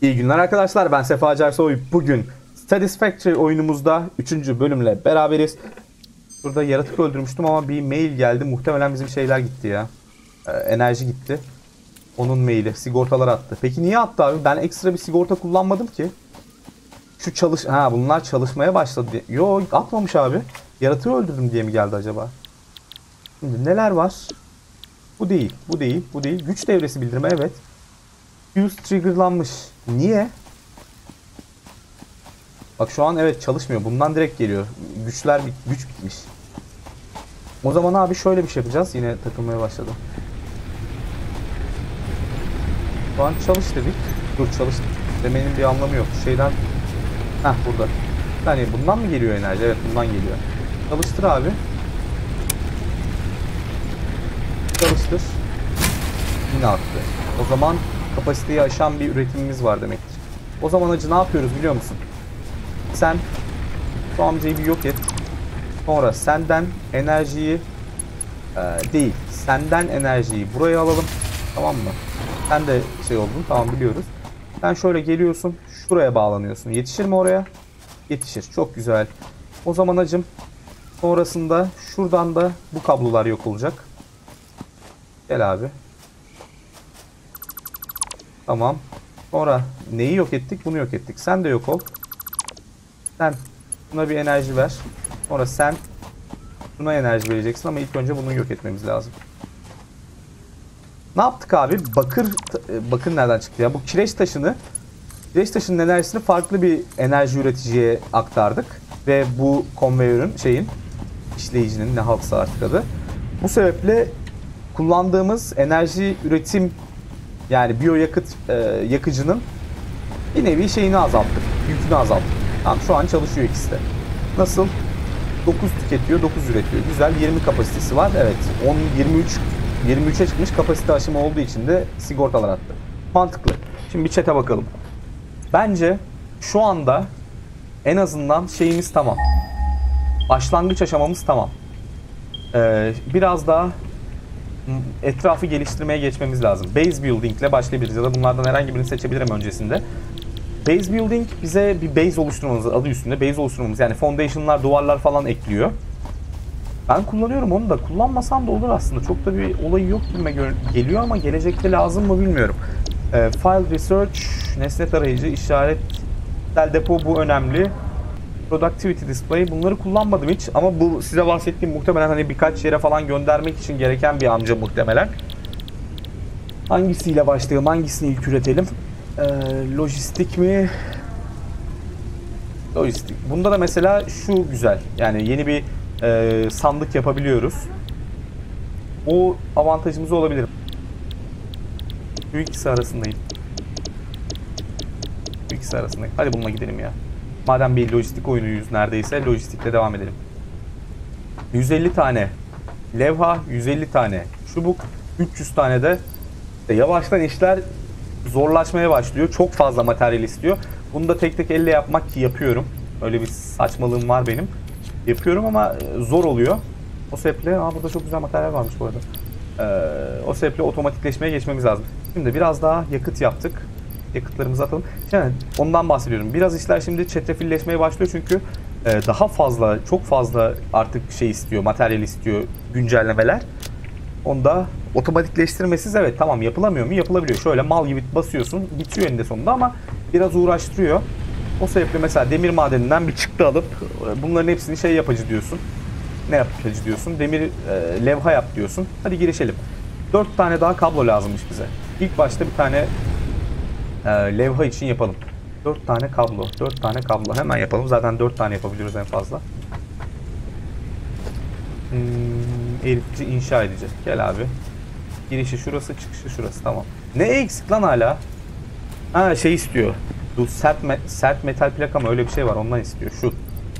İyi günler arkadaşlar, ben Sefa Acarsoy. Bugün Satisfactory oyunumuzda 3. bölümle beraberiz. Burada yaratık öldürmüştüm ama bir mail geldi. Muhtemelen bizim şeyler gitti ya. Enerji gitti. Onun maili. Sigortalar attı. Peki niye attı abi? Ben ekstra bir sigorta kullanmadım ki. Bunlar çalışmaya başladı diye. Yo, atmamış abi. Yaratığı öldürdüm diye mi geldi acaba? Şimdi neler var? Bu değil. Bu değil. Bu değil. Güç devresi bildirme, evet. Fuse triggerlanmış. Niye? Bak şu an evet çalışmıyor. Bundan direkt geliyor. Güç bitmiş. O zaman abi şöyle bir şey yapacağız. Yine takılmaya başladı. Şu an çalış dedik. Dur, çalış demenin bir anlamı yok. Şeyden... burada. Yani bundan mı geliyor enerji? Evet, bundan geliyor. Çalıştır abi. Çalıştır. Yine arttı. O zaman kapasiteyi aşan bir üretimimiz var demektir. O zaman hacı ne yapıyoruz biliyor musun? Sen şu amcayı bir yok et. Sonra senden enerjiyi senden enerjiyi buraya alalım. Tamam mı? Sen de şey oldun. Tamam, biliyoruz. Sen şöyle geliyorsun. Şuraya bağlanıyorsun. Yetişir mi oraya? Yetişir. Çok güzel. O zaman hacım sonrasında şuradan da bu kablolar yok olacak. Gel abi. Tamam. Sonra neyi yok ettik? Bunu yok ettik. Sen de yok ol. Sen buna bir enerji ver. Sonra sen buna enerji vereceksin ama ilk önce bunu yok etmemiz lazım. Ne yaptık abi? Bakır nereden çıktı ya? Bu kireç taşının enerjisini farklı bir enerji üreticiye aktardık. Ve bu konveyörün işleyicinin ne haltsa artık adı. Bu sebeple kullandığımız enerji üretim, yani biyoyakıt yakıcının bir nevi şeyini azalttık. Yükünü azalttık. Tamam, şu an çalışıyor ikisi de. Nasıl? 9 tüketiyor, 9 üretiyor. Güzel, 20 kapasitesi var. Evet, 23'e çıkmış, kapasite aşımı olduğu için de sigortalar attı. Mantıklı. Şimdi bir chat'e bakalım. Bence şu anda en azından şeyimiz tamam. Başlangıç aşamamız tamam. Biraz daha etrafı geliştirmeye geçmemiz lazım. Base building ile başlayabiliriz ya da bunlardan herhangi birini seçebilirim öncesinde. Base building bize bir base oluşturmamız, adı üstünde base oluşturmamız, yani foundation'lar, duvarlar falan ekliyor. Ben kullanıyorum onu da. Kullanmasam da olur aslında. Çok da bir olayı yok gibi geliyor ama gelecekte lazım mı bilmiyorum. File research, nesne tarayıcı, işaretsel depo, bu önemli. Productivity display, bunları kullanmadım hiç ama bu size bahsettiğim muhtemelen hani birkaç yere falan göndermek için gereken bir amca muhtemelen. Hangisiyle başlayalım? Hangisini ilk üretelim? Lojistik mi? Lojistik. Bunda da mesela şu güzel. Yani yeni bir sandık yapabiliyoruz. O avantajımız olabilir. Bu ikisi arasındayım. Hadi bununla gidelim ya. Madem bir lojistik oyunuyuz neredeyse, lojistikle devam edelim. 150 tane levha, 150 tane çubuk, 300 tane de yavaştan işler zorlaşmaya başlıyor. Çok fazla materyal istiyor. Bunu da tek tek elle yapmak ki yapıyorum. Öyle bir saçmalığım var benim. Yapıyorum ama zor oluyor. O sebeple burada çok güzel materyal varmış bu arada. O sebeple otomatikleşmeye geçmemiz lazım. Şimdi biraz daha yakıt yaptık. Yakıtlarımızı atalım. Yani ondan bahsediyorum. Biraz işler şimdi çetrefilleşmeye başlıyor çünkü daha fazla, çok fazla artık şey istiyor, materyal istiyor, güncellemeler. Onda otomatikleştirmesiz evet tamam, yapılamıyor mu? Yapılabiliyor. Şöyle mal gibi basıyorsun, bitiyor eninde sonunda ama biraz uğraştırıyor. O sebeple mesela demir madeninden bir çıktı alıp bunların hepsini şey yapıcı diyorsun. Ne yapıcı diyorsun? Demir levha yap diyorsun. Hadi girişelim. 4 tane daha kablo lazımmış bize. İlk başta bir tane levha için yapalım. 4 tane kablo. 4 tane kablo. Hemen yapalım. Zaten 4 tane yapabiliyoruz en fazla. Eritici inşa edeceğiz. Gel abi. Girişi şurası, çıkışı şurası. Tamam. Ne eksik lan hala? Şey istiyor. Bu sert metal plaka mı? Öyle bir şey var. Ondan istiyor. Şu.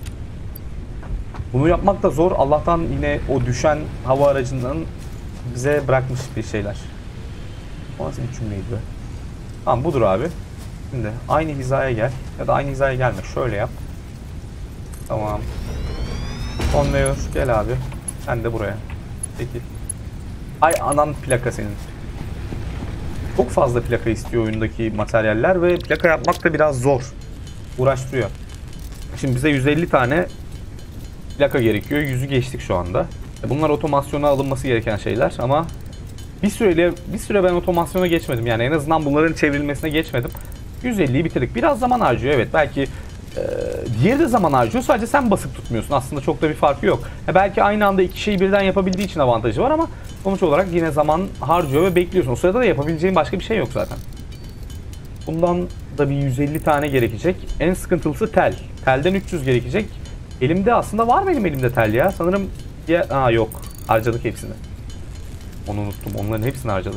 Bunu yapmak da zor. Allah'tan yine o düşen hava aracından bize bırakmış bir şeyler. O nasıl bir cümleydi be? Tamam, budur abi. Şimdi aynı hizaya gel. Ya da aynı hizaya gelme. Şöyle yap. Tamam. Konveyör. Gel abi. Sen de buraya. Peki. Ay anan plaka senin. Çok fazla plaka istiyor oyundaki materyaller ve plaka yapmak da biraz zor. Uğraştırıyor. Şimdi bize 150 tane plaka gerekiyor. 100'ü geçtik şu anda. Bunlar otomasyona alınması gereken şeyler ama bir süre ben otomasyona geçmedim. Yani en azından bunların çevrilmesine geçmedim. 150'yi bitirdik. Biraz zaman harcıyor evet. Belki diğeri de zaman harcıyor. Sadece sen basıp tutmuyorsun. Aslında çok da bir farkı yok. Belki aynı anda iki şeyi birden yapabildiği için avantajı var ama sonuç olarak yine zaman harcıyor ve bekliyorsun. O sırada da yapabileceğin başka bir şey yok zaten. Bundan da bir 150 tane gerekecek. En sıkıntılısı tel. Telden 300 gerekecek. Elimde aslında var benim elimde tel ya. Sanırım yok. Harcadık hepsini. Onu unuttum. Onların hepsini harcadık.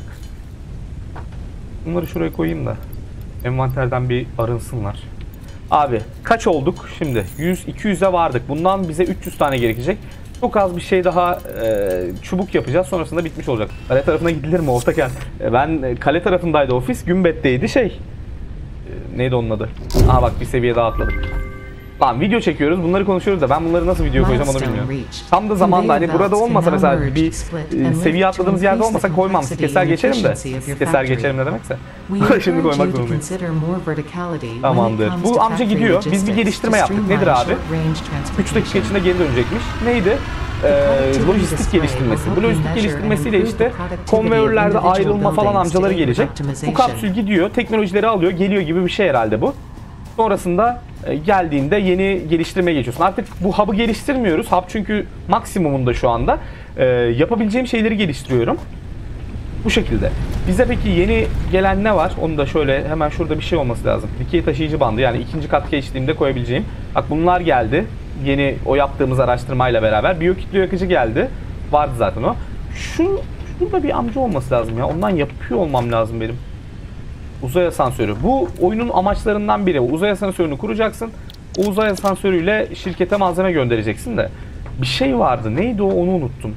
Bunları şuraya koyayım da envanterden bir arınsınlar. Abi kaç olduk şimdi? 100-200'e vardık. Bundan bize 300 tane gerekecek. Çok az bir şey daha çubuk yapacağız. Sonrasında bitmiş olacak. Kale tarafına gidilir mi Ortaken? Ben kale tarafındaydı ofis. Gümbet'teydi neydi onun adı? Aha bak bir seviye daha atladık. Tamam video çekiyoruz. Bunları konuşuyoruz da ben bunları nasıl video koyacağım onu bilmiyorum. Tam da zamanda hani burada olmasa mesela bir seviye atladığımız yerde olmasa koymam. Keser geçerim de. Keser geçerim ne demekse. Şimdi koymak zorundayım. Tamamdır. Bu amca gidiyor. Biz bir geliştirme yaptık. Nedir abi? 3 dakika içinde geri dönecekmiş. Neydi? Lojistik geliştirmesi. Bu lojistik geliştirmesiyle işte konveyörlerde ayrılma falan amcaları gelecek. Bu kapsül gidiyor, teknolojileri alıyor, geliyor gibi bir şey herhalde bu. Sonrasında geldiğinde yeni geliştirmeye geçiyorsun. Artık bu hub'ı geliştirmiyoruz. Hub çünkü maksimumunda şu anda. Yapabileceğim şeyleri geliştiriyorum. Bu şekilde. Bize peki yeni gelen ne var? Onu da şöyle hemen şurada bir şey olması lazım. Dikey taşıyıcı bandı yani ikinci kat geçtiğimde koyabileceğim. Bak bunlar geldi. Yeni o yaptığımız araştırmayla beraber. Biyokütle yakıcı geldi. Vardı zaten o. Şurada bir amca olması lazım ya. Ondan yapıyor olmam lazım benim. Uzay asansörü. Bu oyunun amaçlarından biri. Uzay asansörünü kuracaksın. O uzay asansörüyle şirkete malzeme göndereceksin de. Bir şey vardı. Neydi o? Onu unuttum.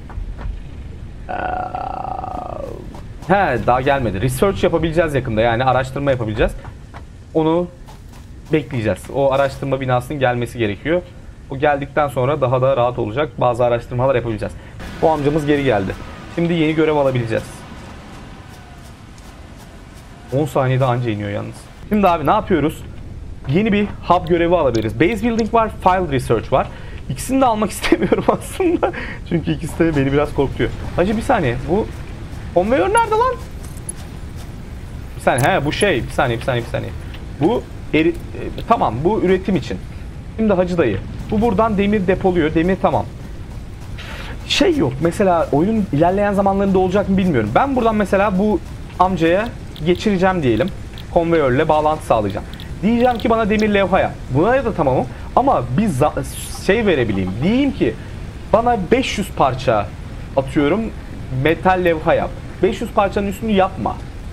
Daha gelmedi. Research yapabileceğiz yakında. Yani araştırma yapabileceğiz. Onu bekleyeceğiz. O araştırma binasının gelmesi gerekiyor. O geldikten sonra daha da rahat olacak. Bazı araştırmalar yapabileceğiz. Bu amcamız geri geldi. Şimdi yeni görev alabileceğiz. 10 saniyede anca iniyor yalnız. Şimdi abi ne yapıyoruz? Yeni bir hub görevi alabiliriz. Base Building var, File Research var. İkisini de almak istemiyorum aslında. Çünkü ikisi de beni biraz korkutuyor. Hacı bir saniye. Bu konveyör nerede lan? Bir saniye. Bu şey. Bir saniye. Bu tamam. Bu üretim için. Şimdi Hacı dayı. Bu buradan demir depoluyor. Demir tamam. Yok. Mesela oyunun ilerleyen zamanlarında olacak mı bilmiyorum. Ben buradan mesela bu amcaya geçireceğim diyelim. Konveyörle bağlantı sağlayacağım. Diyeceğim ki bana demir levha yap. Buna da tamamım. Ama bir verebileyim. Diyeyim ki bana 500 parça atıyorum metal levha yap. 500 parçanın üstünü yapma.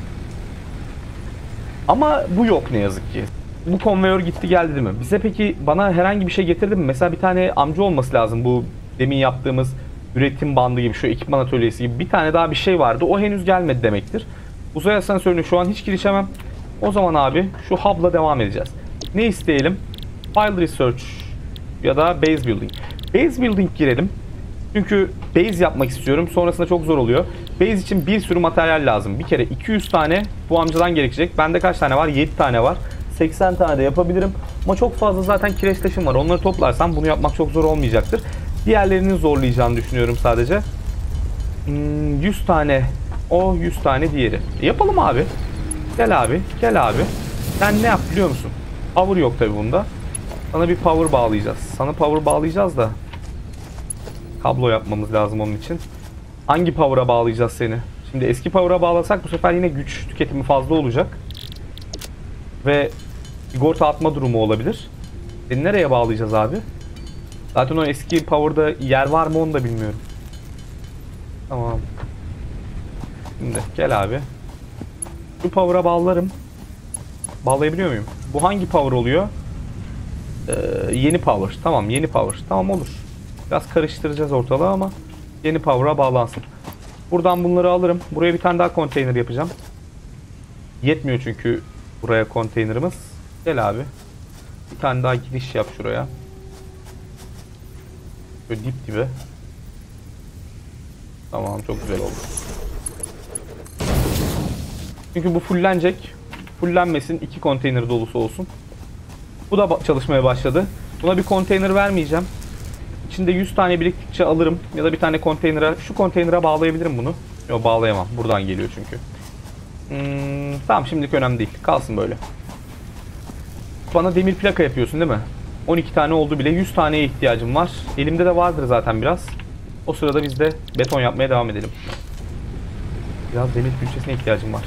Ama bu yok ne yazık ki. Bu konveyör gitti geldi değil mi? Bize peki bana herhangi bir şey getirdi mi? Mesela bir tane amca olması lazım bu demin yaptığımız üretim bandı gibi şu ekipman atölyesi gibi bir tane daha bir şey vardı. O henüz gelmedi demektir. Uzay asansörüne şu an hiç girişemem. O zaman abi şu hub'la devam edeceğiz. Ne isteyelim? File Research ya da Base Building. Base Building girelim. Çünkü base yapmak istiyorum. Sonrasında çok zor oluyor. Base için bir sürü materyal lazım. Bir kere 200 tane bu amcadan gerekecek. Bende kaç tane var? 7 tane var. 80 tane de yapabilirim. Ama çok fazla zaten kireç taşım var. Onları toplarsam bunu yapmak çok zor olmayacaktır. Diğerlerinin zorlayacağını düşünüyorum sadece. 100 tane o, 100 tane diğeri. Yapalım abi. Gel abi. Sen ne yap biliyor musun? Power yok tabi bunda. Sana bir power bağlayacağız. Sana power bağlayacağız da kablo yapmamız lazım onun için. Hangi power'a bağlayacağız seni? Şimdi eski power'a bağlasak bu sefer yine güç tüketimi fazla olacak. Ve sigorta atma durumu olabilir. Seni nereye bağlayacağız abi? Zaten o eski power'da yer var mı onu da bilmiyorum. Tamam. Şimdi gel abi. Şu power'a bağlarım. Bağlayabiliyor muyum? Bu hangi power oluyor? Yeni power. Tamam yeni power. Tamam olur. Biraz karıştıracağız ortalığı ama yeni power'a bağlansın. Buradan bunları alırım. Buraya bir tane daha konteyner yapacağım. Yetmiyor çünkü buraya konteynerimiz. Gel abi. Bir tane daha giriş yap şuraya. Böyle dip dibe. Tamam çok güzel oldu. Çünkü bu fullenecek. Fullenmesin. 2 konteyner dolusu olsun. Bu da çalışmaya başladı. Buna bir konteyner vermeyeceğim. İçinde 100 tane biriktikçe alırım. Ya da bir tane konteynere, şu konteynere bağlayabilirim bunu. Yok, bağlayamam. Buradan geliyor çünkü. Tamam, şimdilik önemli değil. Kalsın böyle. Bana demir plaka yapıyorsun değil mi? 12 tane oldu bile. 100 taneye ihtiyacım var. Elimde de vardır zaten biraz. O sırada biz de beton yapmaya devam edelim. Biraz demir külçesine ihtiyacım var.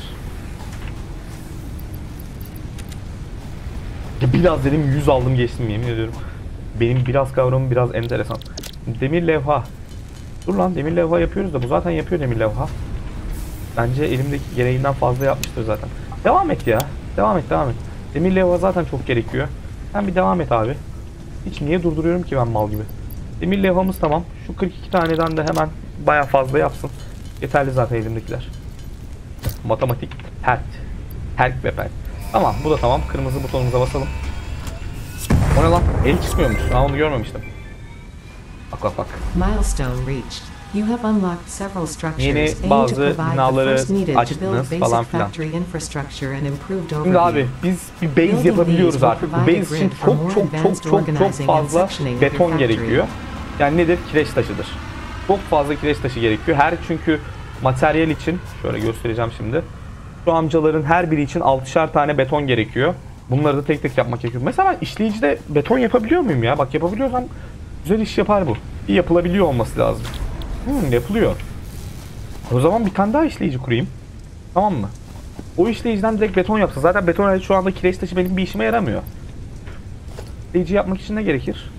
Biraz dedim 100 aldım geçtim, yemin ediyorum. Benim biraz kavramım biraz enteresan. Demir levha. Dur lan, demir levha yapıyoruz da bu zaten yapıyor demir levha. Bence elimdeki gereğinden fazla yapmıştır zaten. Devam et ya. Devam et. Demir levha zaten çok gerekiyor. Sen bir devam et abi. Hiç niye durduruyorum ki ben mal gibi. Demir levhamız tamam. Şu 42 taneden de hemen baya fazla yapsın. Yeterli zaten elimdekiler. Matematik pert. Perk ve pert. Tamam, bu da tamam. Kırmızı butonumuza basalım. O ne lan? El çıkmıyormuş. Onu görmemiştim. Bak. Milestone reached. You have unlocked several structures Yeni bazı binaları açtınız falan filan. Şimdi abi biz bir base yapabiliyoruz artık. Bu base için çok fazla beton gerekiyor. Yani nedir? Kireç taşıdır. Çok fazla kireç taşı gerekiyor. Çünkü materyal için şöyle göstereceğim şimdi. Şu amcaların her biri için 6'şar tane beton gerekiyor. Bunları da tek tek yapmak gerekiyor. Mesela ben işleyicide beton yapabiliyor muyum ya? Bak, yapabiliyorsam güzel iş yapar bu. Bir yapılabiliyor olması lazım. Yapılıyor. O zaman bir tane daha işleyici kurayım. Tamam mı? O işleyiciden direkt beton yapsa. Zaten beton şu anda kireç taşı benim bir işime yaramıyor. İşleyici yapmak için ne gerekir?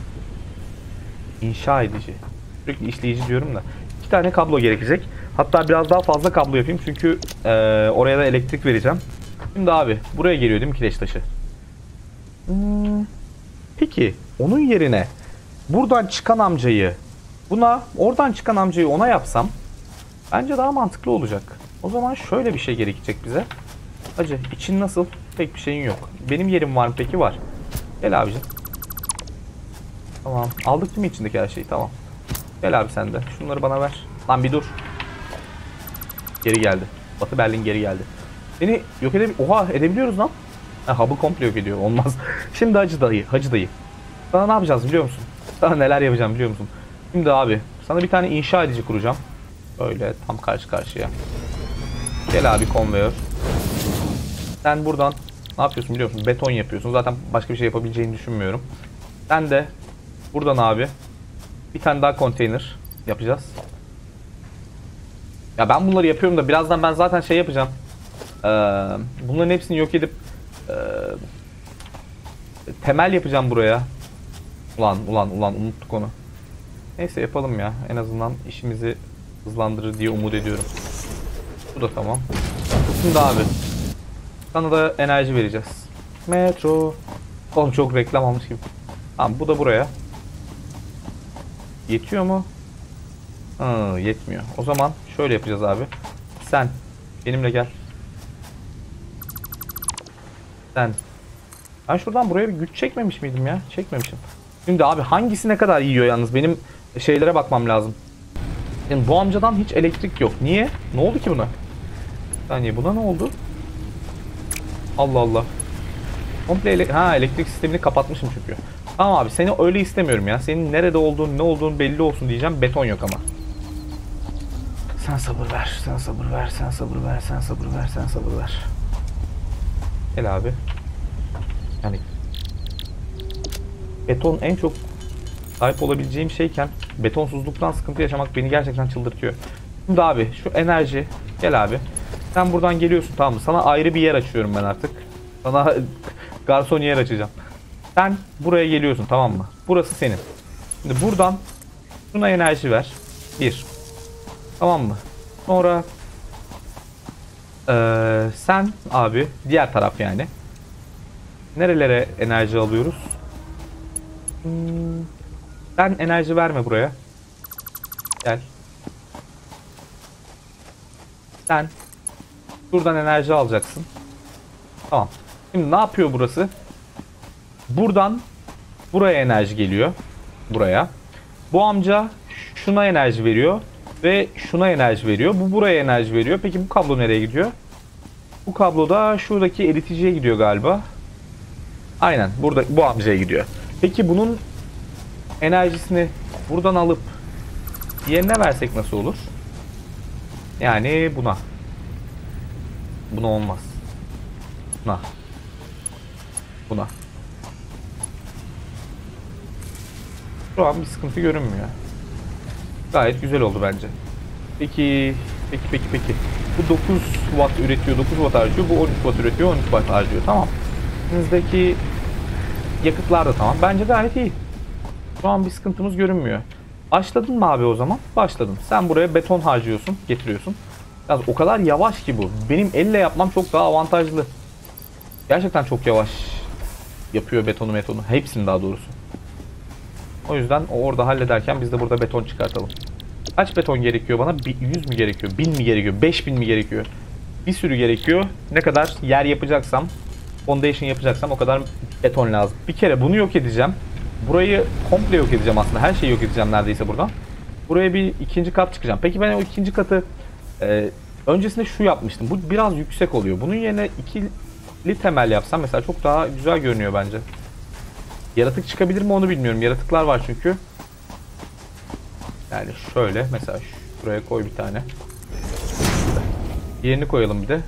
İnşa edici. Sürekli işleyici diyorum da. 2 tane kablo gerekecek. Hatta biraz daha fazla kablo yapayım. Çünkü oraya da elektrik vereceğim. Şimdi abi buraya geliyor değil mi kireç taşı? Peki onun yerine buradan çıkan amcayı oradan çıkan amcayı ona yapsam bence daha mantıklı olacak. O zaman şöyle bir şey gerekecek bize. Hacı, için nasıl? Pek bir şeyin yok. Benim yerim var mı peki? Var. Gel abicim. Tamam. Aldık değil mi içindeki her şeyi? Tamam. Gel abi sen de. Şunları bana ver. Lan bir dur. Geri geldi. Batı Berlin geri geldi. Beni yok Oha, edebiliyoruz lan. Hub'ı komple yok ediyor. Olmaz. Şimdi Hacı dayı. Sana ne yapacağız biliyor musun? Sana neler yapacağım biliyor musun? Şimdi abi sana bir tane inşa edici kuracağım. Böyle tam karşı karşıya. Gel abi konveyör. Sen buradan ne yapıyorsun biliyor musun? Beton yapıyorsun. Zaten başka bir şey yapabileceğini düşünmüyorum. Sen de buradan abi bir tane daha konteyner yapacağız. Ya ben bunları yapıyorum da birazdan ben zaten şey yapacağım. Bunların hepsini yok edip temel yapacağım buraya. Ulan unuttuk onu. Neyse yapalım ya. En azından işimizi hızlandırır diye umut ediyorum. Bu da tamam. Şimdi abi sana da enerji vereceğiz. Metro. Oğlum çok reklam almış gibi. Tamam, bu da buraya. Yetiyor mu? Yetmiyor. O zaman şöyle yapacağız abi. Sen benimle gel. Ben şuradan buraya bir güç çekmemiş miydim ya? Çekmemişim. Şimdi abi hangisi ne kadar yiyor yalnız? Benim şeylere bakmam lazım. Yani bu amcadan hiç elektrik yok. Niye? Ne oldu ki buna? Bir saniye, buna ne oldu? Allah Allah. Komple elektrik sistemini kapatmışım çünkü. Tamam abi, seni öyle istemiyorum ya. Senin nerede olduğun, ne olduğun belli olsun diyeceğim. Beton yok ama. Sen sabır ver. Gel abi. Yani beton en çok sahip olabileceğim şeyken betonsuzluktan sıkıntı yaşamak beni gerçekten çıldırtıyor. Şimdi abi şu enerji, gel abi. Sen buradan geliyorsun, tamam mı? Sana ayrı bir yer açıyorum ben artık. Sana garson yer açacağım. Sen buraya geliyorsun, tamam mı? Burası senin. Şimdi buradan şuna enerji ver. 1. Tamam mı? Sonra sen abi diğer taraf yani. Nerelere enerji alıyoruz? Sen enerji verme buraya. Gel. Sen buradan enerji alacaksın. Tamam. Şimdi ne yapıyor burası? Buradan buraya enerji geliyor. Buraya. Bu amca şuna enerji veriyor. Ve şuna enerji veriyor. Bu buraya enerji veriyor. Peki bu kablo nereye gidiyor? Bu kablo da şuradaki eriticiye gidiyor galiba. Aynen burada bu amcaya gidiyor. Peki bunun enerjisini buradan alıp yerine versek nasıl olur? Yani buna. Buna olmaz. Buna. Buna. Şu an bir sıkıntı görünmüyor. Gayet güzel oldu bence. Peki. Bu 9 watt üretiyor, 9 watt harcıyor. Bu 13 watt üretiyor, 12 watt harcıyor. Tamam. Önümüzdeki yakıtlar da tamam. Bence gayet iyi. Şu an bir sıkıntımız görünmüyor. Başladın mı abi o zaman? Başladın. Sen buraya beton harcıyorsun, getiriyorsun. Yalnız o kadar yavaş ki bu. Benim elle yapmam çok daha avantajlı. Gerçekten çok yavaş yapıyor betonu. Hepsini daha doğrusu. O yüzden o orada hallederken biz de burada beton çıkartalım. Kaç beton gerekiyor bana? 100 mü gerekiyor? 1000 mi gerekiyor? 5000 mi gerekiyor? Bir sürü gerekiyor. Ne kadar yer yapacaksam, foundation yapacaksam o kadar beton lazım. Bir kere bunu yok edeceğim. Burayı komple yok edeceğim aslında. Her şeyi yok edeceğim neredeyse buradan. Buraya bir ikinci kat çıkacağım. Peki ben o ikinci katı öncesinde şu yapmıştım. Bu biraz yüksek oluyor. Bunun yerine ikili temel yapsam mesela çok daha güzel görünüyor bence. Yaratık çıkabilir mi onu bilmiyorum. Yaratıklar var çünkü. Yani şöyle mesela şuraya koy bir tane. Diğerini koyalım bir de.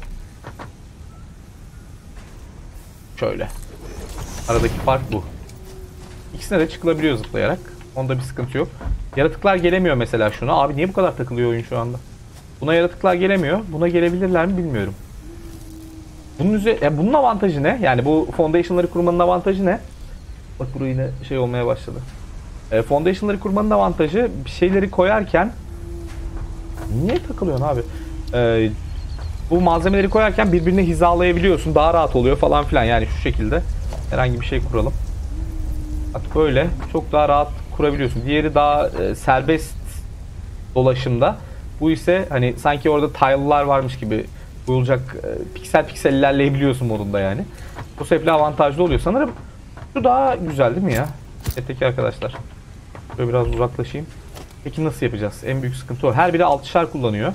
Şöyle. Aradaki fark bu. İkisine de çıkılabiliyor zıplayarak. Onda bir sıkıntı yok. Yaratıklar gelemiyor mesela şuna. Abi niye bu kadar takılıyor oyun şu anda? Buna yaratıklar gelemiyor. Buna gelebilirler mi bilmiyorum. Bunun avantajı ne? Yani bu foundation'ları kurmanın avantajı ne? Bak buraya yine şey olmaya başladı. Foundation'ları kurmanın avantajı bir şeyleri koyarken niye takılıyorsun abi? Bu malzemeleri koyarken birbirine hizalayabiliyorsun. Daha rahat oluyor falan filan. Yani şu şekilde herhangi bir şey kuralım. Bak böyle çok daha rahat kurabiliyorsun. Diğeri daha serbest dolaşımda. Bu ise hani sanki orada tile'lar varmış gibi koyulacak piksel piksel ilerleyebiliyorsun modunda yani. Bu sebeple avantajlı oluyor. Sanırım şu daha güzel değil mi ya? Peki arkadaşlar. Böyle biraz uzaklaşayım. Peki nasıl yapacağız? En büyük sıkıntı o. Her biri 6'şar kullanıyor.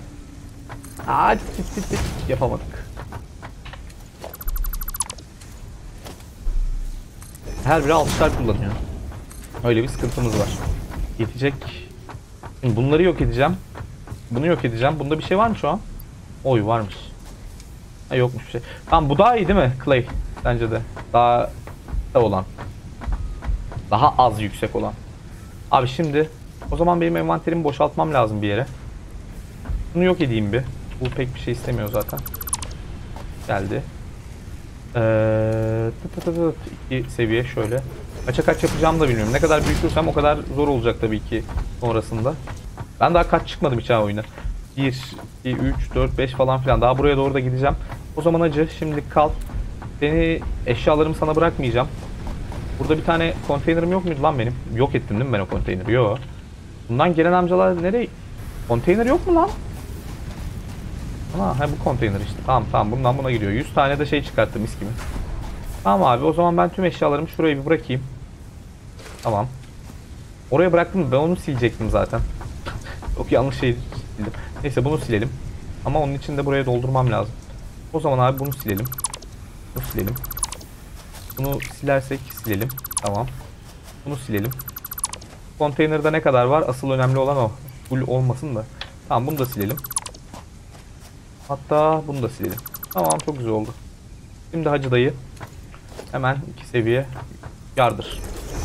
Yapamadık. Her biri 6'şar kullanıyor. Öyle bir sıkıntımız var. Yetecek. Şimdi bunları yok edeceğim. Bunu yok edeceğim. Bunda bir şey var mı şu an? Oy varmış. Ha, yokmuş bir şey. Tamam bu daha iyi değil mi Clay? Bence de. Daha da olan. Daha az yüksek olan. Abi şimdi o zaman benim envanterimi boşaltmam lazım bir yere. Bunu yok edeyim bir. Bu pek bir şey istemiyor zaten. Geldi. 2 seviye şöyle. Kaç yapacağımı da bilmiyorum. Ne kadar büyütürsem o kadar zor olacak tabii ki sonrasında. Ben daha kaç çıkmadım hiç oyuna. 1, 2, 3, 4, 5 falan filan. Daha buraya doğru da gideceğim. O zaman acı şimdi kal. Eşyalarımı sana bırakmayacağım. Burada bir tane konteynerim yok muydu lan benim? Yok ettim değil mi ben o konteyneri? Yok. Bundan gelen amcalar nereye? Konteyner yok mu lan? Ha bu konteyner işte. Tamam bundan buna gidiyor. 100 tane de şey çıkarttım mis gibi. Tamam abi o zaman ben tüm eşyalarımı şuraya bir bırakayım. Tamam. Oraya bıraktım mı? Ben onu silecektim zaten. Çok yanlış şey sildim. Neyse bunu silelim. Ama onun için de buraya doldurmam lazım. O zaman abi bunu silelim. Bunu silelim. Bunu silersek silelim. Tamam. Bunu silelim. Konteynerde ne kadar var? Asıl önemli olan o. Full olmasın da. Tamam bunu da silelim. Hatta bunu da silelim. Tamam çok güzel oldu. Şimdi Hacı dayı hemen 2 seviye yardır.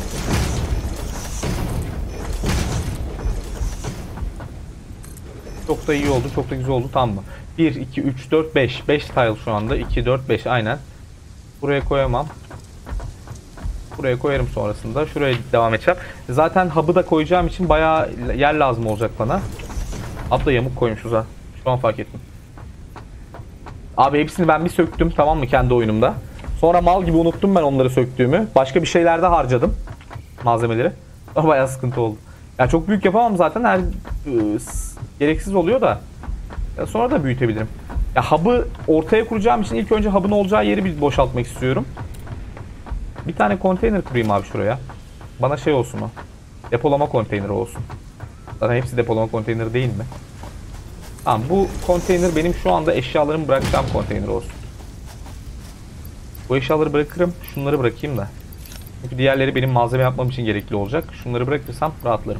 Çok da iyi oldu. Çok da güzel oldu. Tamam mı? 1, 2, 3, 4, 5. 5 tile şu anda. 2, 4, 5 aynen. Buraya koyamam. Buraya koyarım sonrasında. Şuraya devam edeceğim. Zaten hub'ı da koyacağım için bayağı yer lazım olacak bana. Hub da yamuk koymuşuz ha. Şu an fark ettim. Abi hepsini ben bir söktüm tamam mı kendi oyunumda. Sonra mal gibi unuttum ben onları söktüğümü. Başka bir şeylerde harcadım malzemeleri. O bayağı sıkıntı oldu. Ya çok büyük yapamam zaten her gereksiz oluyor da. Ya sonra da büyütebilirim. Ya hub'ı ortaya kuracağım için ilk önce hub'ın olacağı yeri bir boşaltmak istiyorum. Bir tane konteyner kurayım abi şuraya. Bana şey olsun o. Depolama konteyneri olsun. Zaten hepsi depolama konteyneri değil mi? Tamam bu konteyner benim şu anda eşyalarımı bırakacağım konteyner olsun. Bu eşyaları bırakırım. Şunları bırakayım da. Çünkü diğerleri benim malzeme yapmam için gerekli olacak. Şunları bırakırsam rahatlarım.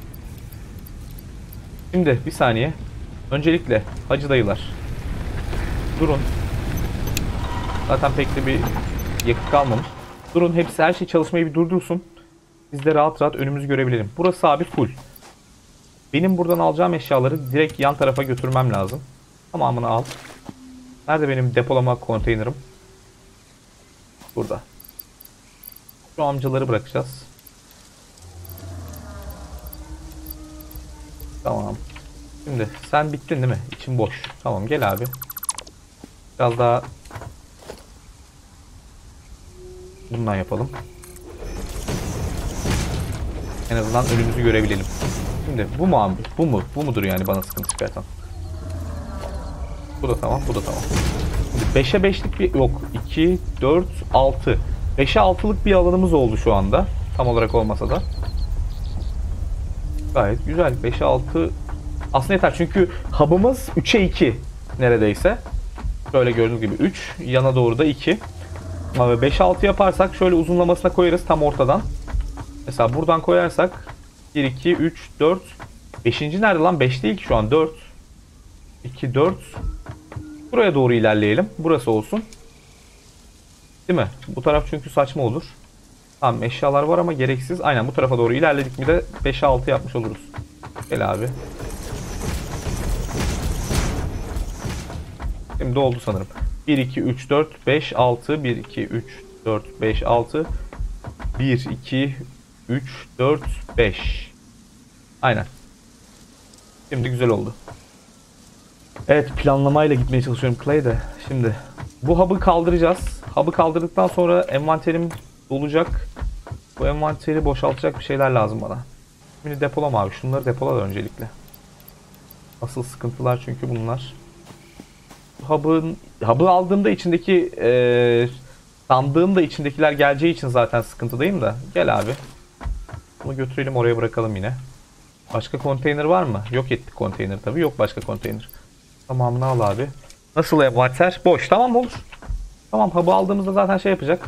Şimdi bir saniye. Öncelikle hacı dayılar. Durun. Zaten pek de bir yakıt kalmamış. Durun, hepsi her şey çalışmayı bir durdursun. Biz de rahat rahat önümüzü görebilelim. Burası abi full. Benim buradan alacağım eşyaları direkt yan tarafa götürmem lazım. Tamamını al. Nerede benim depolama konteynerim? Burada. Şu amcaları bırakacağız. Tamam. Şimdi sen bittin değil mi? İçin boş. Tamam, gel abi. Biraz daha bundan yapalım. En azından önümüzü görebilelim. Şimdi bu mu abi? Bu mu? Bu mudur yani bana sıkıntı çıkartan? Bu da tamam, bu da tamam. Şimdi 5'e 5'lik bir... Yok. 2, 4, 6. 5'e 6'lık bir alanımız oldu şu anda. Tam olarak olmasa da. Gayet güzel. 5'e 6 aslında yeter. Çünkü hub'ımız 3'e 2 neredeyse. Şöyle gördüğünüz gibi 3. Yana doğru da 2. Ama 5'e 6 yaparsak şöyle uzunlamasına koyarız tam ortadan. Mesela buradan koyarsak 1, 2, 3, 4. 5. nerede lan? 5 değil ki şu an. 4. 2, 4. Buraya doğru ilerleyelim. Burası olsun. Değil mi? Bu taraf çünkü saçma olur. Tamam, eşyalar var ama gereksiz. Aynen bu tarafa doğru ilerledik mi de 5'e 6 yapmış oluruz. Gel abi. Şimdi oldu sanırım. 1, 2, 3, 4, 5, 6. 1, 2, 3, 4, 5, 6. 1, 2, 3, 4, 5. Aynen. Şimdi güzel oldu. Evet, planlamayla gitmeye çalışıyorum Clay'de. Şimdi bu hub'ı kaldıracağız. Hub'ı kaldırdıktan sonra envanterim dolacak. Bu envanteri boşaltacak bir şeyler lazım bana. Şimdi depolama abi. Şunları depola da öncelikle. Asıl sıkıntılar çünkü bunlar. Hub'ı aldığımda içindeki sandığım da içindekiler geleceği için zaten sıkıntıdayım da. Gel abi. Bunu götürelim, oraya bırakalım yine. Başka konteyner var mı? Yok ettik konteyner tabii. Yok başka konteyner. Tamamını al abi. Nasıl envanter? Boş. Tamam, olur. Tamam, hub'ı aldığımızda zaten şey yapacak.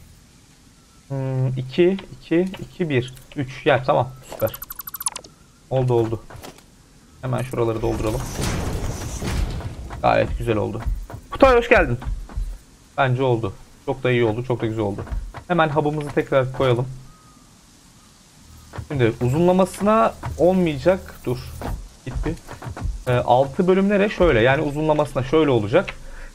2, 2, 2, 1. 3. Yer. Tamam. Süper. Oldu oldu. Hemen şuraları dolduralım. Gayet güzel oldu. Kutay hoş geldin. Bence oldu. Çok da iyi oldu. Çok da güzel oldu. Hemen hub'ımızı tekrar koyalım. Şimdi uzunlamasına olmayacak. Dur. Gitti. 6 bölümlere şöyle. Yani uzunlamasına şöyle olacak.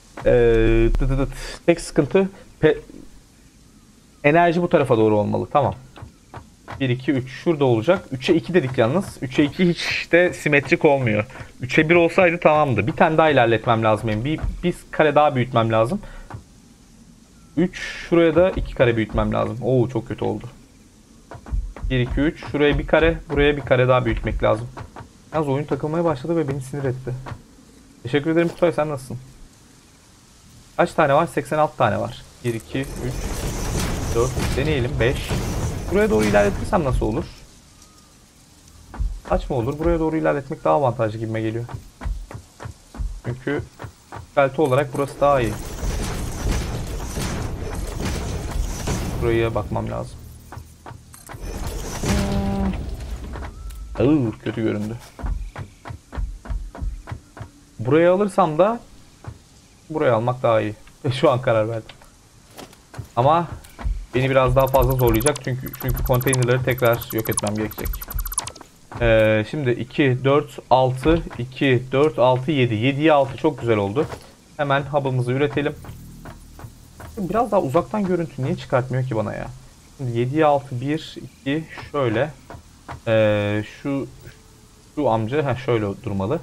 Tek sıkıntı enerji bu tarafa doğru olmalı. Tamam. 1, 2, 3 şurada olacak. 3'e 2 dedik yalnız. 3'e 2 hiç de simetrik olmuyor. 3'e 1 olsaydı tamamdı. Bir tane daha ilerletmem lazım benim. Bir kare daha büyütmem lazım. 3 şuraya da 2 kare büyütmem lazım. Oo, çok kötü oldu. 1, 2, 3 şuraya bir kare, buraya bir kare daha büyütmek lazım. Yalnız oyun takılmaya başladı ve beni sinir etti. Teşekkür ederim Kutay, sen nasılsın? Kaç tane var? 86 tane var. 1, 2, 3, 4, deneyelim 5. Buraya doğru ilerletirsem nasıl olur? Saçma olur. Buraya doğru ilerletmek daha avantajlı gibime geliyor. Çünkü kalite olarak burası daha iyi. Buraya bakmam lazım. Kötü göründü. Buraya alırsam da buraya almak daha iyi. Şu an karar verdim. Ama beni biraz daha fazla zorlayacak çünkü konteynerleri tekrar yok etmem gerekecek. Şimdi 2, 4, 6, 2, 4, 6, 7. 7'ye 6 çok güzel oldu. Hemen hub'ımızı üretelim. Biraz daha uzaktan görüntü niye çıkartmıyor ki bana ya? Şimdi 7'ye 6, 1, 2, şöyle. Şu amca şöyle durmalı.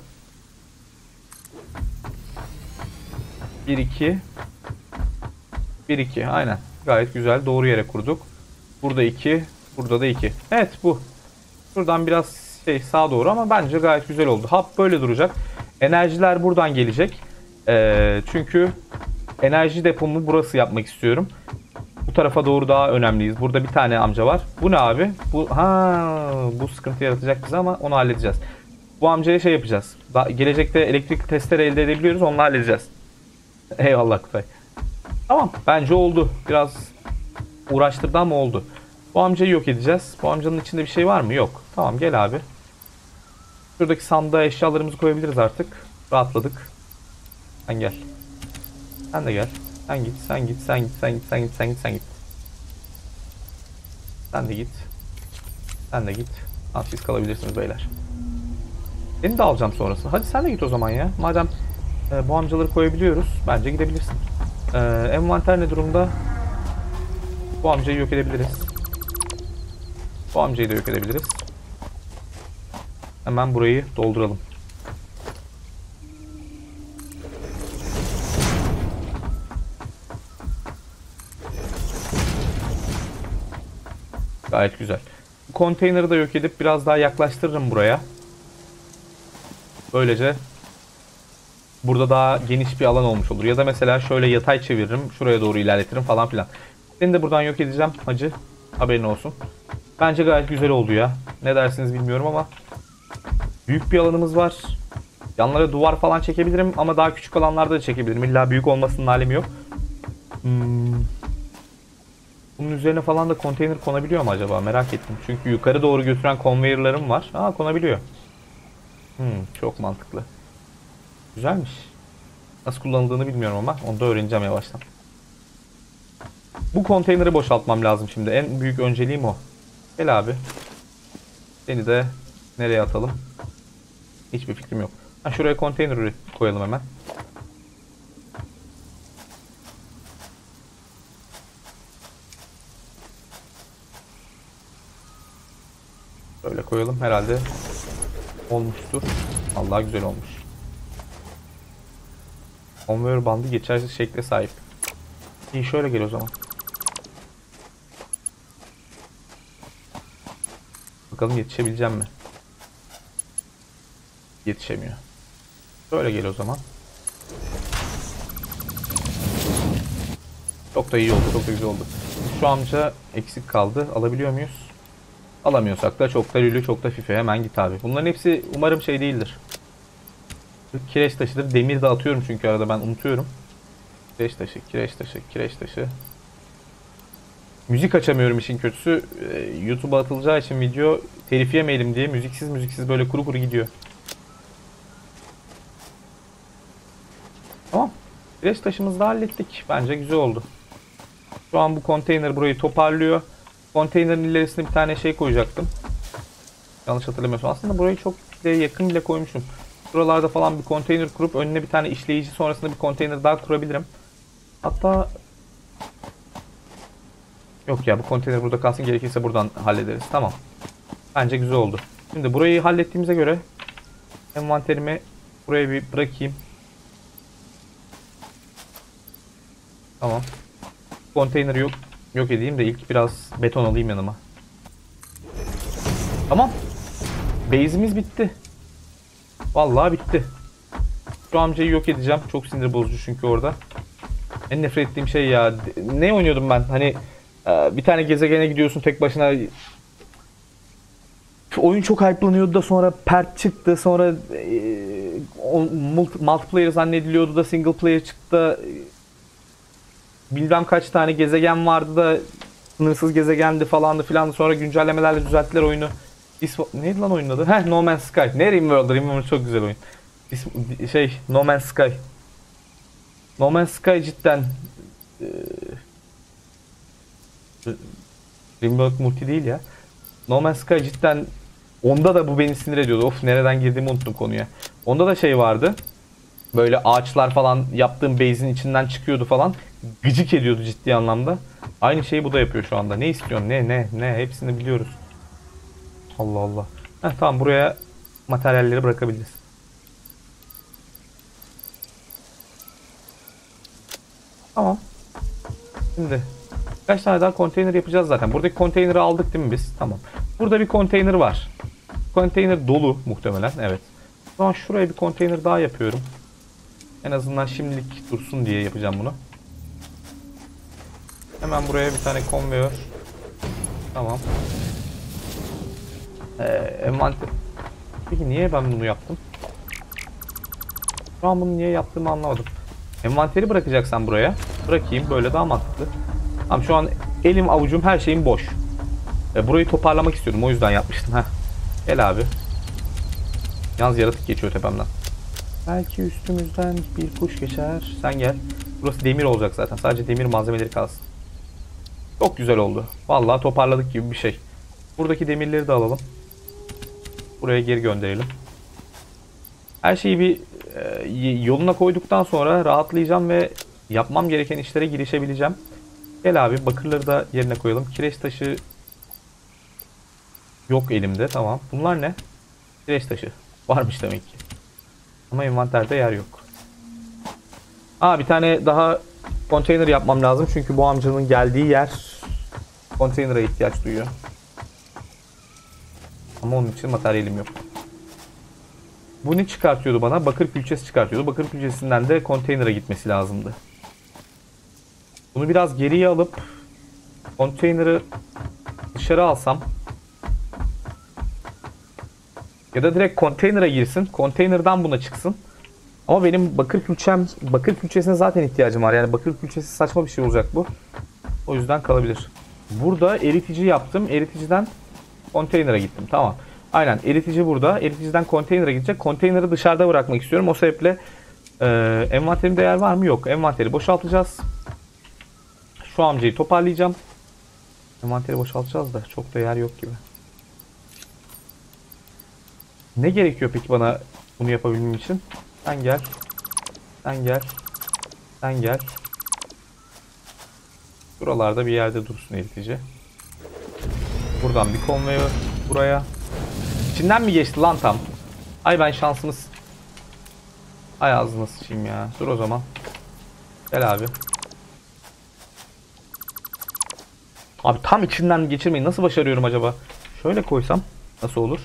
1, 2. 1, 2. Aynen. Gayet güzel. Doğru yere kurduk. Burada 2. Burada da 2. Evet bu. Şuradan biraz sağa doğru ama bence gayet güzel oldu. Hub böyle duracak. Enerjiler buradan gelecek. Çünkü enerji depomu burası yapmak istiyorum. Bu tarafa doğru daha önemliyiz. Burada bir tane amca var. Bu ne abi? Bu sıkıntı yaratacak bize ama onu halledeceğiz. Bu amcaya şey yapacağız. Gelecekte elektrik testleri elde edebiliyoruz. Onu halledeceğiz. Eyvallah Kutay. Tamam. Bence oldu. Biraz uğraştırdı ama oldu. Bu amcayı yok edeceğiz. Bu amcanın içinde bir şey var mı? Yok. Tamam gel abi. Şuradaki sandığa eşyalarımızı koyabiliriz artık. Rahatladık. Sen gel. Sen de gel. Sen git, sen git, sen git, sen git, sen git, sen git, sen git. Sen de git. Sen de git. Siz kalabilirsiniz beyler. Seni de alacağım sonrasında. Hadi sen de git o zaman ya. Madem bu amcaları koyabiliyoruz, bence gidebilirsin. Envanter ne durumda? Bu amcayı yok edebiliriz. Bu amcayı da yok edebiliriz. Hemen burayı dolduralım. Gayet güzel. Bu konteyneri de yok edip biraz daha yaklaştırırım buraya. Böylece burada daha geniş bir alan olmuş olur. Ya da mesela şöyle yatay çeviririm. Şuraya doğru ilerletirim falan filan. Seni de buradan yok edeceğim hacı. Haberin olsun. Bence gayet güzel oldu ya. Ne dersiniz bilmiyorum ama. Büyük bir alanımız var. Yanlara duvar falan çekebilirim ama daha küçük alanlarda da çekebilirim. İlla büyük olmasının alemi yok. Bunun üzerine falan da konteyner konabiliyor mu acaba? Merak ettim. Çünkü yukarı doğru götüren konveyörlerim var. Aa, konabiliyor. Çok mantıklı. Güzelmiş. Nasıl kullanıldığını bilmiyorum ama onu da öğreneceğim yavaştan. Bu konteyneri boşaltmam lazım şimdi. En büyük önceliğim o. Gel abi. Seni de nereye atalım? Hiçbir fikrim yok. Şuraya konteyner koyalım hemen. Böyle koyalım. Herhalde olmuştur. Allah güzel olmuş. Konveyör bandı geçersiz şekle sahip. İyi, şöyle gel o zaman. Bakalım yetişebileceğim mi? Yetişemiyor. Şöyle gel o zaman. Çok da iyi oldu. Çok da güzel oldu. Şu amca eksik kaldı. Alabiliyor muyuz? Alamıyorsak da çok da lülü, çok da fife. Hemen git abi. Bunların hepsi umarım şey değildir. Kireç taşıdır. Demir de atıyorum çünkü arada ben unutuyorum. Kireç taşı, kireç taşı, kireç taşı. Müzik açamıyorum işin kötüsü. YouTube'a atılacağı için video telif yemeyelim diye müziksiz böyle kuru kuru gidiyor. Tamam. Kireç taşımızı da hallettik. Bence güzel oldu. Şu an bu konteyner burayı toparlıyor. Konteynerin ilerisine bir tane şey koyacaktım. Yanlış hatırlamıyorsam. Aslında burayı çok yakın bile koymuşum. Buralarda falan bir konteyner kurup önüne bir tane işleyici, sonrasında bir konteyner daha kurabilirim. Hatta yok ya, bu konteyner burada kalsın, gerekirse buradan hallederiz. Tamam. Bence güzel oldu. Şimdi burayı hallettiğimize göre envanterimi buraya bir bırakayım. Tamam. Konteyneri yok edeyim de ilk biraz beton alayım yanıma. Tamam. Base'imiz bitti. Vallahi bitti. Şu amcayı yok edeceğim. Çok sinir bozucu çünkü orada. En nefret ettiğim şey ya. Ne oynuyordum ben? Hani bir tane gezegene gidiyorsun tek başına. Oyun çok hype'lanıyordu da sonra pert çıktı. Sonra multiplayer zannediliyordu da single player çıktı. Bilmem kaç tane gezegen vardı da sınırsız gezegendi falandı filandı. Sonra güncellemelerle düzelttiler oyunu. Neydi lan oyunun adı? No Man's Sky. Ne Rimworld? Rimworld çok güzel oyun. No Man's Sky. No Man's Sky cidden Rimworld multi değil ya. No Man's Sky cidden, onda da bu beni sinir ediyordu. Of, nereden girdiğimi unuttum konuya. Onda da şey vardı. Böyle ağaçlar falan yaptığım base'in içinden çıkıyordu falan. Gıcık ediyordu ciddi anlamda. Aynı şeyi bu da yapıyor şu anda. Ne istiyorsun? Ne? Hepsini biliyoruz. Allah Allah. Tamam, buraya materyalleri bırakabiliriz. Tamam. Şimdi kaç tane daha konteyner yapacağız zaten. Buradaki konteyneri aldık değil mi biz? Tamam. Burada bir konteyner var. Konteyner dolu muhtemelen. Evet. O zaman şuraya bir konteyner daha yapıyorum. En azından şimdilik dursun diye yapacağım bunu. Hemen buraya bir tane konveyör. Tamam. Envanter. Peki niye ben bunu yaptım? Şu an bunu niye yaptığımı anlamadım. Envanteri bırakacaksan buraya. Bırakayım. Böyle daha mantıklı. Tamam, şu an elim avucum her şeyim boş. Burayı toparlamak istiyordum. O yüzden yapmıştım. Heh. Gel abi. Yalnız yaratık geçiyor tepemden. Belki üstümüzden bir kuş geçer. Sen gel. Burası demir olacak zaten. Sadece demir malzemeleri kalsın. Çok güzel oldu. Vallahi toparladık gibi bir şey. Buradaki demirleri de alalım. Buraya geri gönderelim. Her şeyi bir yoluna koyduktan sonra rahatlayacağım ve yapmam gereken işlere girişebileceğim. Gel abi, bakırları da yerine koyalım. Kireç taşı yok elimde. Tamam. Bunlar ne? Kireç taşı. Varmış demek ki. Ama envanterde yer yok. Bir tane daha konteyner yapmam lazım. Çünkü bu amcanın geldiği yer konteynere ihtiyaç duyuyor. Ama onun için materyalim yok. Bu ne çıkartıyordu bana? Bakır külçesi çıkartıyordu. Bakır külçesinden de konteynere gitmesi lazımdı. Bunu biraz geriye alıp konteyneri dışarı alsam ya da direkt konteynere girsin. Konteynerden buna çıksın. Ama benim bakır külçesine zaten ihtiyacım var. Yani bakır külçesi saçma bir şey olacak bu. O yüzden kalabilir. Burada eritici yaptım. Eriticiden konteynere gittim. Tamam. Aynen, eritici burada. Eriticiden konteynere gidecek. Konteyneri dışarıda bırakmak istiyorum. O sebeple envanterimde yer var mı? Yok. Envanteri boşaltacağız. Şu amcayı toparlayacağım. Envanteri boşaltacağız da çok da yer yok gibi. Ne gerekiyor peki bana bunu yapabilmem için? Sen gel. Sen gel. Sen gel. Buralarda bir yerde dursun eritici. Buradan bir konveyör buraya. İçinden mi geçti lan tam? Ay ben şansımız. Ay ağzına sıçayım ya. Dur o zaman. Gel abi. Abi tam içinden geçirmeyi nasıl başarıyorum acaba? Şöyle koysam nasıl olur?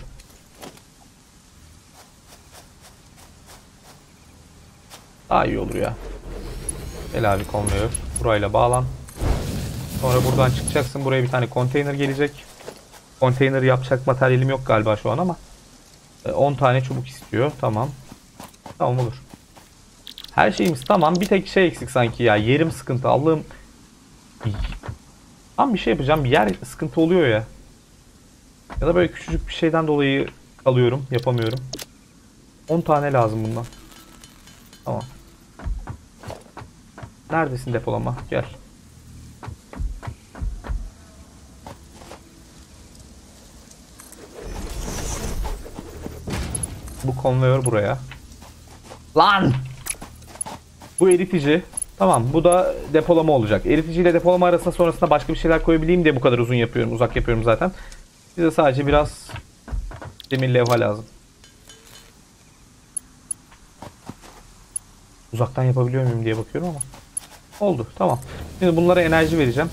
Daha iyi olur ya. Gel abi konveyör. Burayla bağlan. Sonra buradan çıkacaksın. Buraya bir tane konteyner gelecek. Konteyner yapacak materyalim yok galiba şu an ama 10 tane çubuk istiyor. Tamam. Tamam olur. Her şeyimiz tamam. Bir tek şey eksik sanki ya. Yerim sıkıntı. Allah'ım. Tam bir şey yapacağım. Bir yer sıkıntı oluyor ya. Ya da böyle küçücük bir şeyden dolayı kalıyorum. Yapamıyorum. 10 tane lazım bundan. Tamam. Neredesin depolama? Gel. Bu konveyör buraya. Lan! Bu eritici. Tamam, bu da depolama olacak. Eritici ile depolama arasında sonrasında başka bir şeyler koyabileyim diye bu kadar uzun yapıyorum, uzak yapıyorum zaten. Bize sadece biraz demir levha lazım. Uzaktan yapabiliyor muyum diye bakıyorum ama. Oldu, tamam. Şimdi bunlara enerji vereceğim.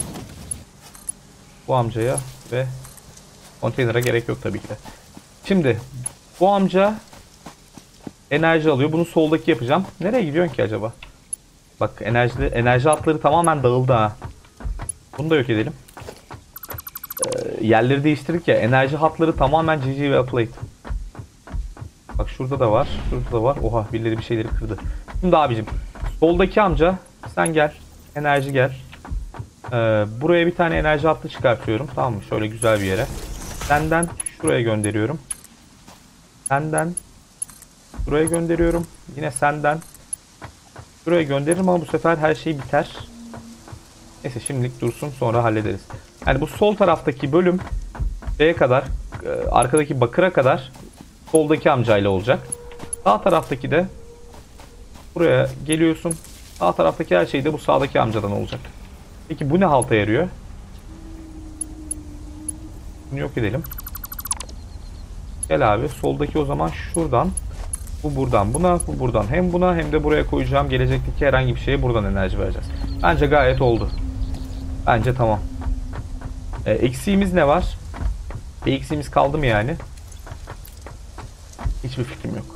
Bu amcaya ve konteynere gerek yok tabii ki de. Şimdi bu amca enerji alıyor. Bunu soldaki yapacağım. Nereye gidiyorsun ki acaba? Bak enerji hatları tamamen dağıldı ha. Bunu da yok edelim. Yerleri değiştirdik ya. Enerji hatları tamamen GG ve upload. Bak şurada da var. Şurada da var. Oha, birileri bir şeyleri kırdı. Şimdi abicim. Soldaki amca sen gel. Enerji gel. Buraya bir tane enerji hattı çıkartıyorum. Tamam mı? Şöyle güzel bir yere. Senden şuraya gönderiyorum. Senden buraya gönderiyorum. Yine senden buraya gönderirim ama bu sefer her şey biter. Neyse şimdilik dursun, sonra hallederiz. Yani bu sol taraftaki bölüm şeye kadar, arkadaki bakıra kadar soldaki amcayla olacak. Sağ taraftaki de buraya geliyorsun. Sağ taraftaki her şey de bu sağdaki amcadan olacak. Peki bu ne halta yarıyor? Bunu yok edelim. Gel abi, soldaki o zaman şuradan, bu buradan buna, bu buradan hem buna hem de buraya koyacağım gelecekteki herhangi bir şeye buradan enerji vereceğiz. Bence gayet oldu. Bence tamam. Eksiğimiz ne var? Bir eksiğimiz kaldı mı yani? Hiçbir fikrim yok.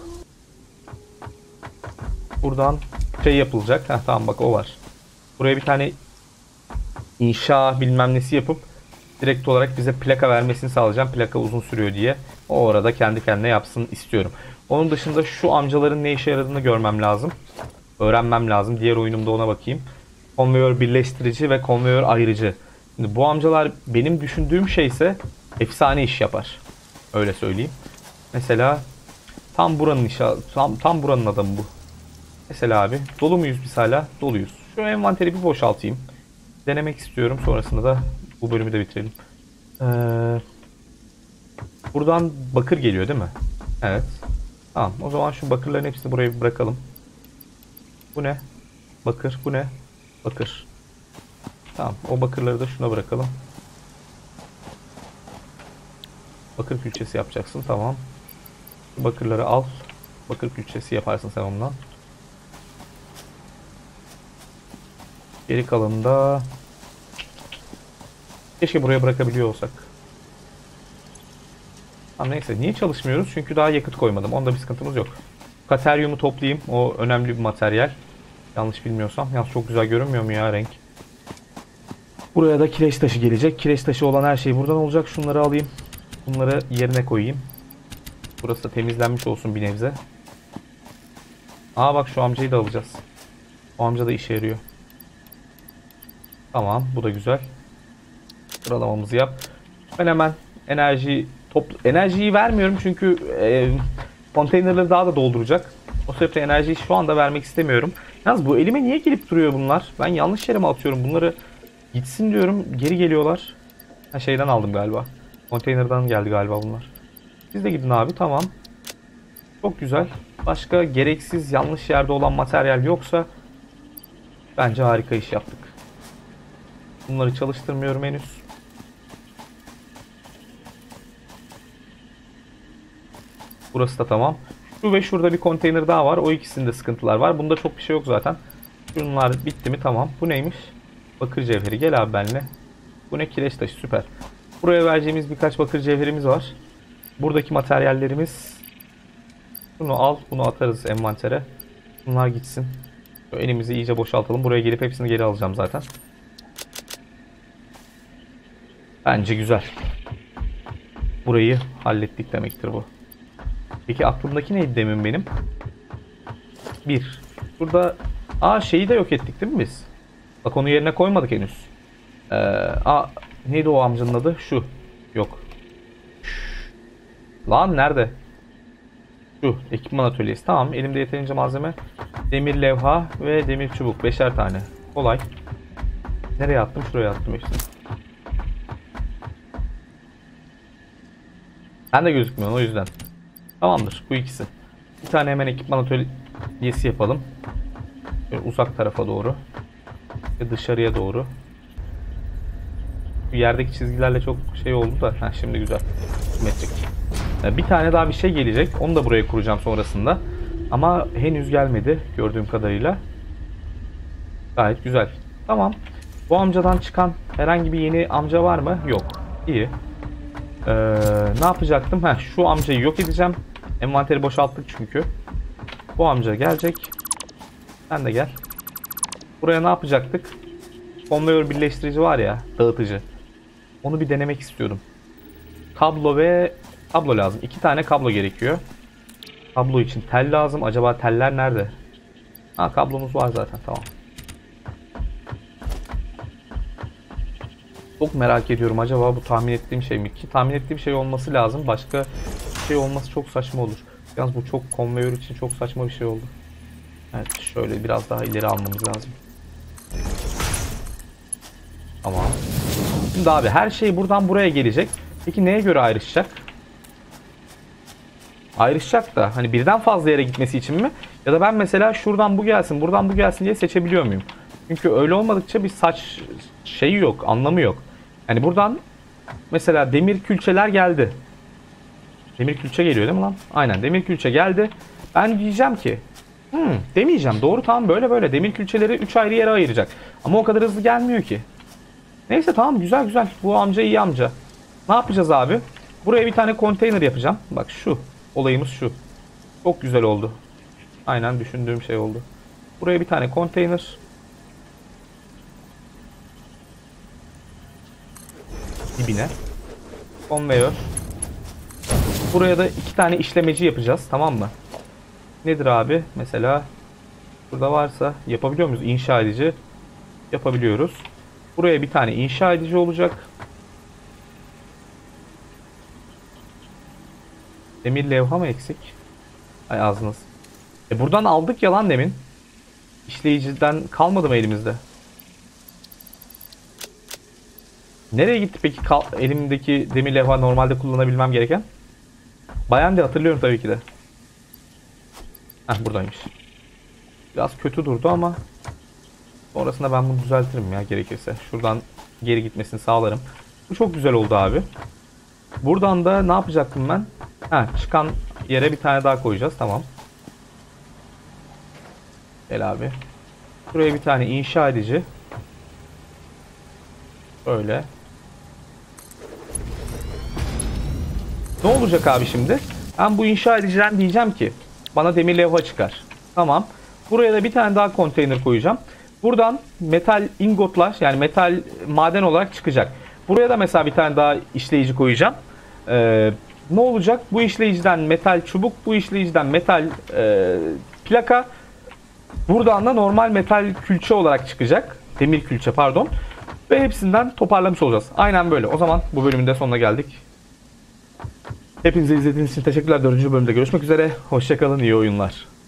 Buradan şey yapılacak. Tamam bak o var. Buraya bir tane inşa bilmem nesi yapıp direkt olarak bize plaka vermesini sağlayacağım. Plaka uzun sürüyor diye. O arada kendi kendine yapsın istiyorum. Onun dışında şu amcaların ne işe yaradığını görmem lazım. Öğrenmem lazım. Diğer oyunumda ona bakayım. konveyör birleştirici ve konveyör ayırıcı. Şimdi bu amcalar benim düşündüğüm şeyse efsane iş yapar. Öyle söyleyeyim. Mesela tam buranın işi, tam buranın adamı bu. Mesela abi dolu muyuz biz hala? Doluyuz. Şu envanteri bir boşaltayım. Denemek istiyorum. Sonrasında da bu bölümü de bitirelim. Buradan bakır geliyor değil mi? Evet. Tamam. O zaman şu bakırların hepsini buraya bir bırakalım. Bu ne? Bakır. Bu ne? Bakır. Tamam. O bakırları da şuna bırakalım. Bakır külçesi yapacaksın. Tamam. Şu bakırları al. Bakır külçesi yaparsın sen ondan. Geri kalanını da keşke buraya bırakabiliyor olsak. Tamam neyse. Niye çalışmıyoruz? Çünkü daha yakıt koymadım. Onda bir sıkıntımız yok. Kateryumu toplayayım. O önemli bir materyal. Yanlış bilmiyorsam. Yalnız çok güzel görünmüyor mu ya renk? Buraya da kireç taşı gelecek. Kireç taşı olan her şey buradan olacak. Şunları alayım. Bunları yerine koyayım. Burası da temizlenmiş olsun bir nebze. Aa bak şu amcayı da alacağız. O amca da işe yarıyor. Tamam bu da güzel. Sıralamamızı yap. Ben hemen enerjiyi vermiyorum çünkü konteynerleri daha da dolduracak. O sebeple enerjiyi şu anda vermek istemiyorum. Yalnız bu elime niye gelip duruyor bunlar? Ben yanlış yere mi atıyorum? Bunları gitsin diyorum. Geri geliyorlar. Ha, şeyden aldım galiba. Konteynerden geldi galiba bunlar. Siz de gidin abi. Tamam. Çok güzel. Başka gereksiz yanlış yerde olan materyal yoksa bence harika iş yaptık. Bunları çalıştırmıyorum henüz. Burası da tamam. Şu ve şurada bir konteyner daha var. O ikisinde sıkıntılar var. Bunda çok bir şey yok zaten. Şunlar bitti mi? Tamam. Bu neymiş? Bakır cevheri. Gel abi benimle. Bu ne? Kireç taşı. Süper. Buraya vereceğimiz birkaç bakır cevherimiz var. Buradaki materyallerimiz. Bunu al. Bunu atarız envantere. Bunlar gitsin. Elimizi iyice boşaltalım. Buraya gelip hepsini geri alacağım zaten. Bence güzel. Burayı hallettik demektir bu. Peki aklımdaki neydi demin benim? Bir. Burada şeyi de yok ettik değil mi biz? Bak onu yerine koymadık henüz. Neydi o amcanın adı? Şu. Yok. Lan nerede? Şu. Ekipman atölyesi. Tamam. Elimde yeterince malzeme. Demir levha ve demir çubuk. 5'er tane. Kolay. Nereye attım? Şuraya attım işte. Ben de gözükmüyor o yüzden. Tamamdır. Bu ikisi. Bir tane hemen ekipman atölyesi yapalım. Böyle uzak tarafa doğru. Ve dışarıya doğru. Bu yerdeki çizgilerle çok şey oldu da. Şimdi güzel. Simetrik. Bir tane daha bir şey gelecek. Onu da buraya kuracağım sonrasında. Ama henüz gelmedi gördüğüm kadarıyla. Gayet güzel. Tamam. Bu amcadan çıkan herhangi bir yeni amca var mı? Yok. İyi. Ne yapacaktım? Şu amcayı yok edeceğim. Envanteri boşalttık çünkü. Bu amca gelecek. Sen de gel. Buraya ne yapacaktık? Konveyör birleştirici var ya, dağıtıcı. Onu bir denemek istiyorum. Kablo ve kablo lazım. 2 tane kablo gerekiyor. Kablo için tel lazım. Acaba teller nerede? Kablomuz var zaten. Tamam. Çok merak ediyorum. Acaba bu tahmin ettiğim şey mi? Ki tahmin ettiğim şey olması lazım. Başka bir şey olması çok saçma olur. Yalnız bu çok konveyör için çok saçma bir şey oldu. Evet şöyle biraz daha ileri almamız lazım. Tamam. Şimdi abi her şey buradan buraya gelecek. Peki neye göre ayrışacak? Ayrışacak da hani birden fazla yere gitmesi için mi? Ya da ben mesela şuradan bu gelsin, buradan bu gelsin diye seçebiliyor muyum? Çünkü öyle olmadıkça bir şeyi yok, anlamı yok. Yani buradan mesela demir külçeler geldi. Demir külçe geliyor değil mi lan? Aynen demir külçe geldi. Ben diyeceğim ki demeyeceğim. Doğru tamam böyle demir külçeleri 3 ayrı yere ayıracak. Ama o kadar hızlı gelmiyor ki. Neyse tamam güzel. Bu amca iyi amca. Ne yapacağız abi? Buraya bir tane konteyner yapacağım. Bak şu. Olayımız şu. Çok güzel oldu. Aynen düşündüğüm şey oldu. Buraya bir tane konteyner. Dibine. Konveyör. Buraya da 2 tane işlemeci yapacağız. Tamam mı? Nedir abi? Mesela burada varsa yapabiliyor muyuz? İnşa edici. yapabiliyoruz. Buraya bir tane inşa edici olacak. Demir levha mı eksik? Ay ağzınız. Buradan aldık ya lan demin. İşleyiciden kalmadı mı elimizde? Nereye gitti peki elimdeki demir levha normalde kullanabilmem gereken? Bayan diye hatırlıyorum tabii ki de. Heh, buradaymış. Biraz kötü durdu ama sonrasında ben bunu düzeltirim ya gerekirse. Şuradan geri gitmesini sağlarım. Bu çok güzel oldu abi. Buradan da ne yapacaktım ben? Çıkan yere bir tane daha koyacağız. Tamam. Gel abi. Buraya bir tane inşa edici. Böyle. Ne olacak abi şimdi? Ben bu inşa ediciden diyeceğim ki bana demir levha çıkar. Tamam. Buraya da bir tane daha konteyner koyacağım. Buradan metal ingotlar yani metal maden olarak çıkacak. Buraya da mesela bir tane daha işleyici koyacağım. Ne olacak? Bu işleyiciden metal çubuk, bu işleyiciden metal plaka. Buradan da normal metal külçe olarak çıkacak. Demir külçe pardon. Ve hepsinden toparlamış olacağız. Aynen böyle. O zaman bu bölümün de sonuna geldik. Hepinize izlediğiniz için teşekkürler. 4. bölümde görüşmek üzere. Hoşça kalın, iyi oyunlar.